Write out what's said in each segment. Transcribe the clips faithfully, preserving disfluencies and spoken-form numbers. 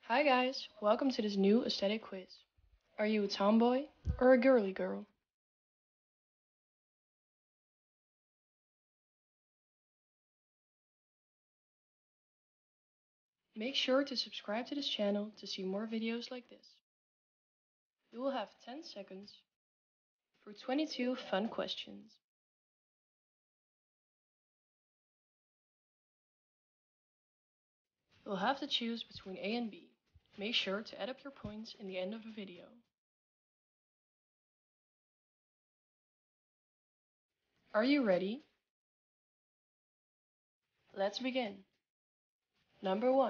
Hi guys, welcome to this new aesthetic quiz. Are you a tomboy or a girly girl? Make sure to subscribe to this channel to see more videos like this. You will have ten seconds for twenty-two fun questions. You'll have to choose between A and B. Make sure to add up your points in the end of the video. Are you ready? Let's begin. Number one.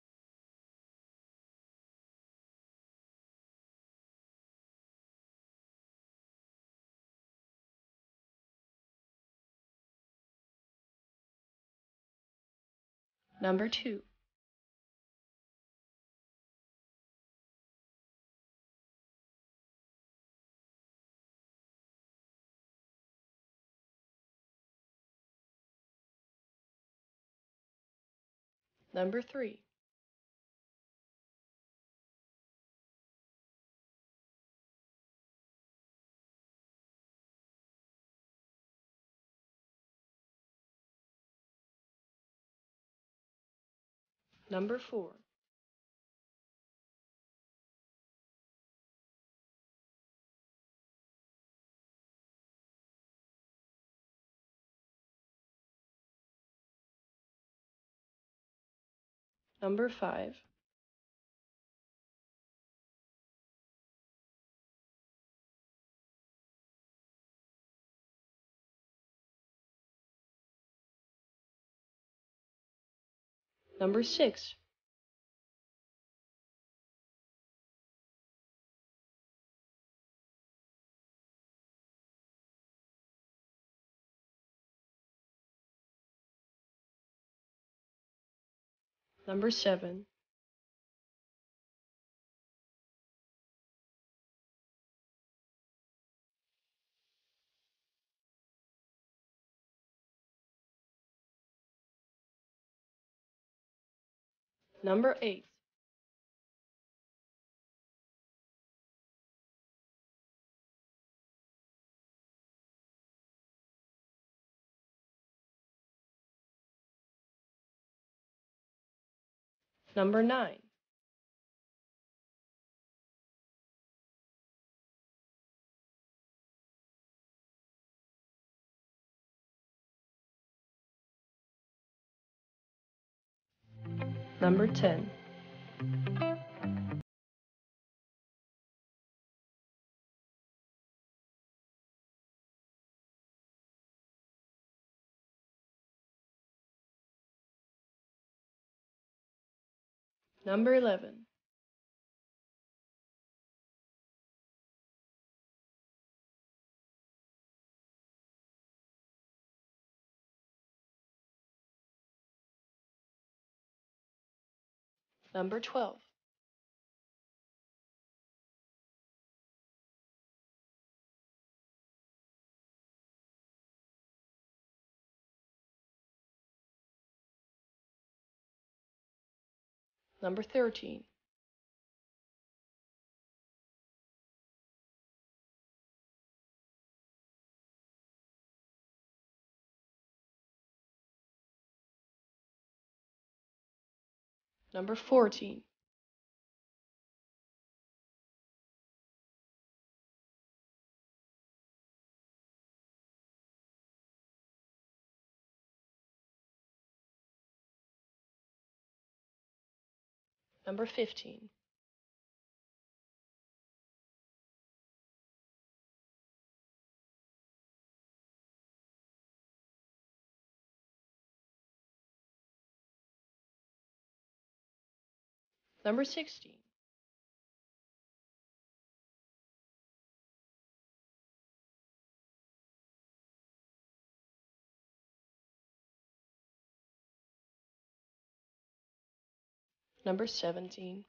Number two. Number three. Number four. Number five. Number six. Number seven. Number eight. Number nine. Number ten. Number eleven. Number twelve. Number thirteen. Number fourteen. Number fifteen. Number sixteen. Number seventeen.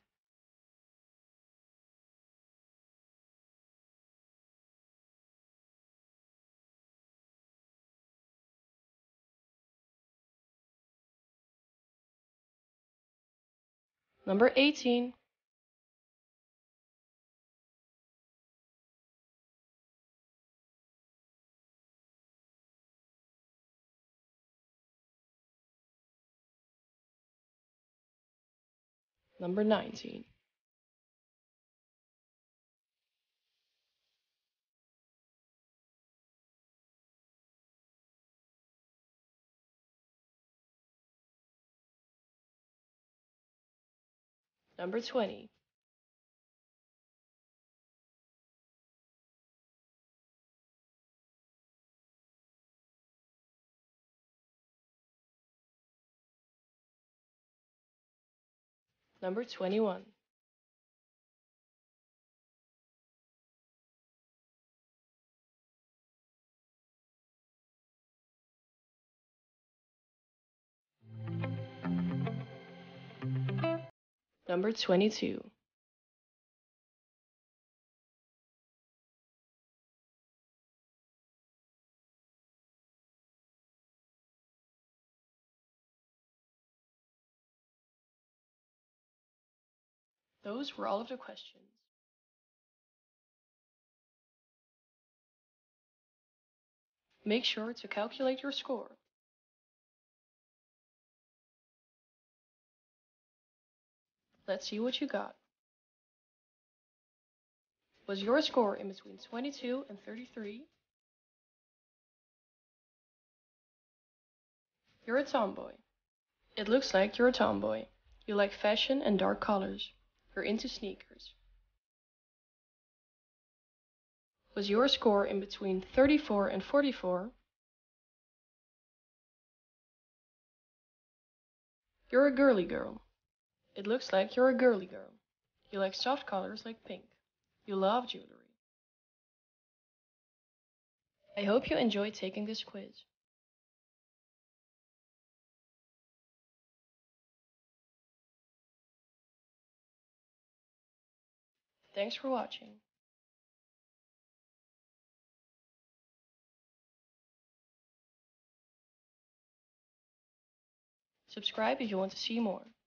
Number eighteen. Number nineteen. Number twenty. Number twenty-one. Number twenty-two. Those were all of the questions. Make sure to calculate your score. Let's see what you got. Was your score in between twenty-two and thirty-three? You're a tomboy. It looks like you're a tomboy. You like fashion and dark colors. You're into sneakers. Was your score in between thirty-four and forty-four? You're a girly girl. It looks like you're a girly girl. You like soft colors like pink. You love jewelry. I hope you enjoyed taking this quiz. Thanks for watching. Subscribe if you want to see more.